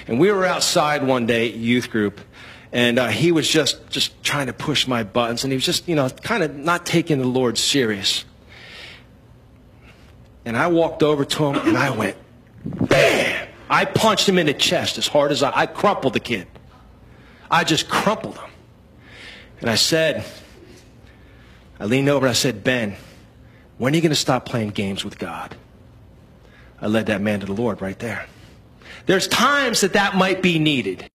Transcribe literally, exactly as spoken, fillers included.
And we were outside one day at youth group, and uh, he was just, just trying to push my buttons, and he was just, you know, kind of not taking the Lord serious. And I walked over to him, and I went, bam! I punched him in the chest as hard as I, I crumpled the kid. I just crumpled him. And I said, I leaned over and I said, Ben, when are you going to stop playing games with God? I led that man to the Lord right there. There's times that that might be needed.